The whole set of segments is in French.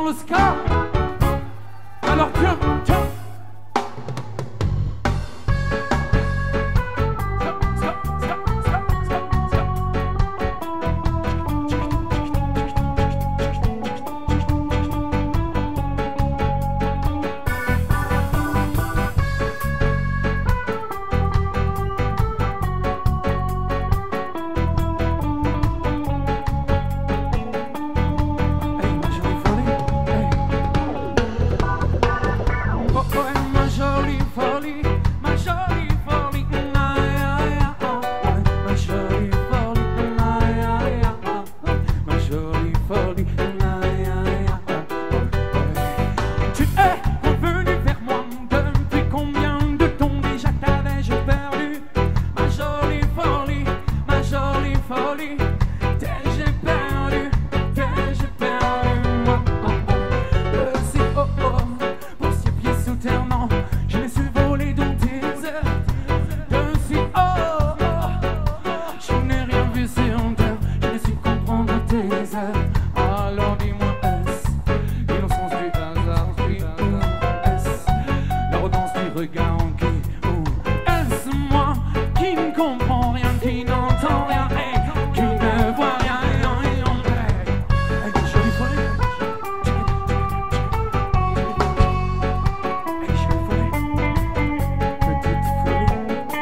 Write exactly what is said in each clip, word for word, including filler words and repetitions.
dans le ska. Alors tiens, tiens. Alors dis-moi, est-ce l'innocence du hasard, oui ou est-ce l'arrogance du regard en qui, ou est-ce moi qui ne comprends rien, qui n'entend rien et qui ne voit rien et en vrai. Hey, jolie folie. Hey, jolie folie. Petite folie.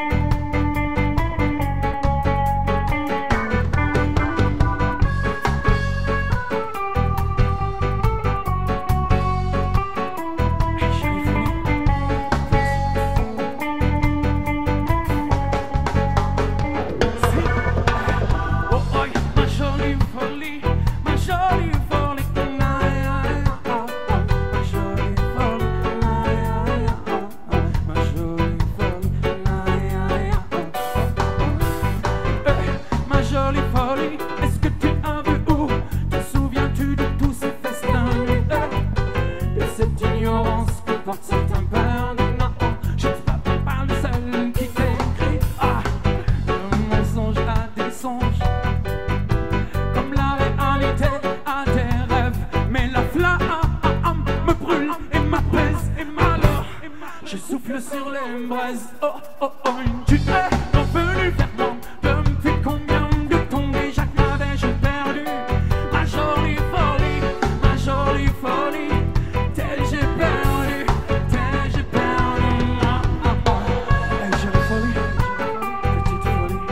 Est-ce que tu as vu ou te souviens-tu de tous ces festins, de cette ignorance que porte certains pères? Non, je ne suis pas, pas le seul qui t'écrit. Ah, le mensonge a des songes, comme la réalité a des rêves, mais la flamme me brûle et m'apaise. Et alors, je souffle sur les braises. Oh, oh, oh, tu es revenu vers moi. Depuis combien de temps déjà qu'avais-je perdu ma jolie folie, ma jolie folie? Tel j'ai perdu, tel j'ai perdu. Ah, ah, ah. Hey, jolie folie, petite folie.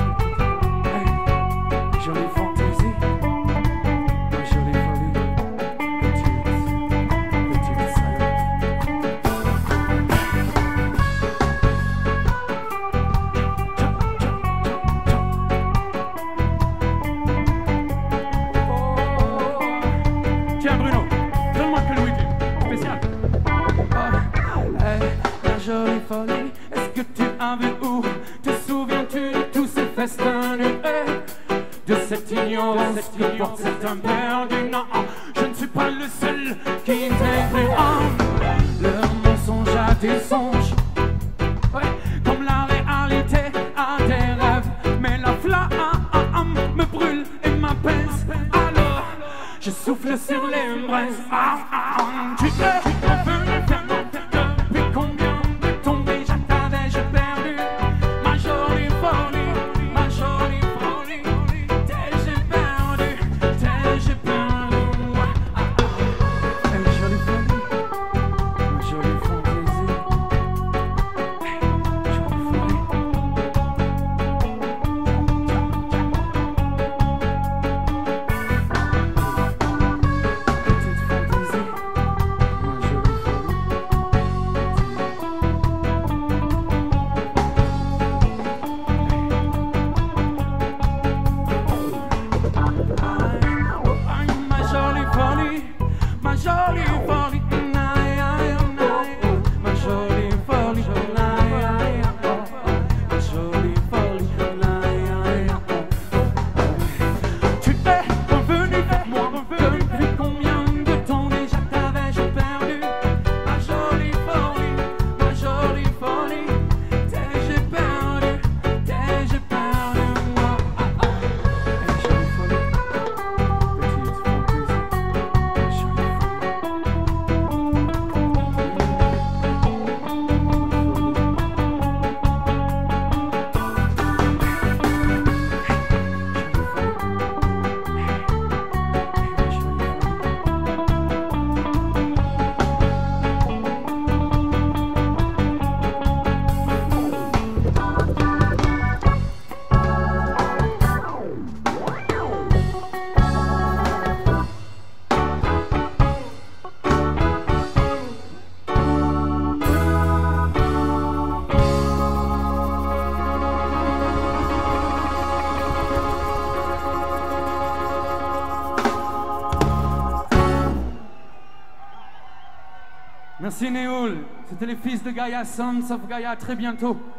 Hey, jolie fantaisie, ma jolie folie, petite, petite salope. Tiens Bruno, donne-moi que Louis du spécial. Oh, hey, la jolie folie, est-ce que tu as vu ou te souviens-tu de tous ces festins nus, hey, de cette ignorance que porte certains perdus? Non, je ne suis pas le seul qui t'écrit. Oh, le mensonge a des songes, ouais, comme la réalité a des rêves, mais la flamme me brûle et m'apaise. Alors, je souffle sur les braises. Ah, ah, tu es revenu vers moi. Depuis combien de temps déjà t'avais-je perdu ma jolie folie, ma jolie folie? Tel j'ai perdu, tel j'ai perdu. Ah, ah. Hey, jolie folie, ma jolie fantaisie. Hey, jolie folie. Petite fantaisie, ma Merci Néoul. C'était les fils de Gaïa, Sons of Gaïa. Très bientôt.